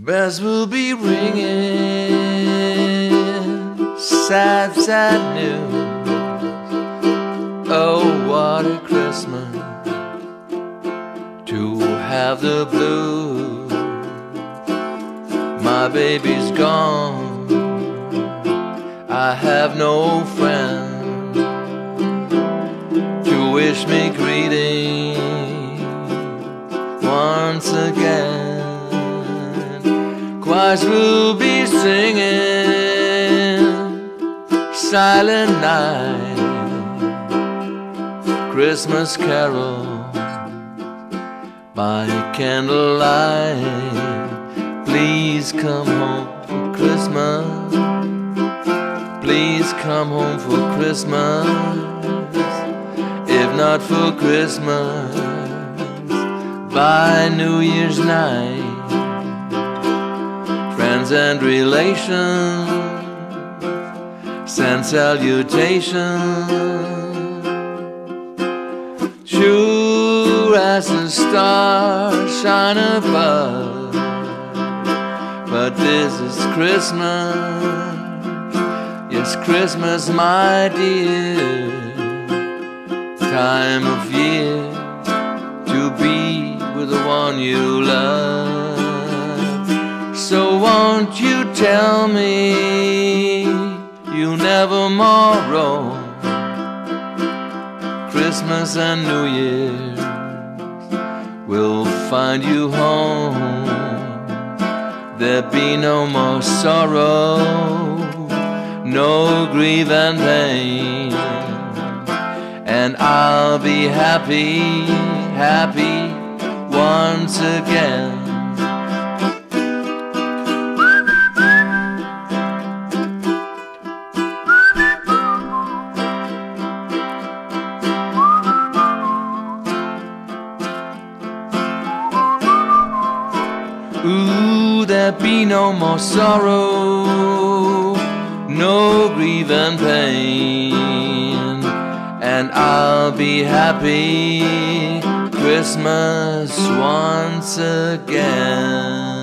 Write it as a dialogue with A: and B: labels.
A: Bells will be ringing, sad, sad news. Oh, what a Christmas to have the blues. My baby's gone, I have no friend to wish me greeting once again. Choirs will be singing Silent Night, Christmas carol by candlelight. Please come home for Christmas, please come home for Christmas. If not for Christmas, by New Year's night. Friends and relations send salutations, sure as the stars shine above. But this is Christmas, yes, Christmas, my dear, time of year to be with the one you love. So won't you tell me you'll never more roam Christmas and New Year's will find you home. There'll be no more sorrow, no grief and pain, and I'll be happy, happy once again. Ooh, there'll be no more sorrow, no grief and pain, and I'll be happy Christmas once again.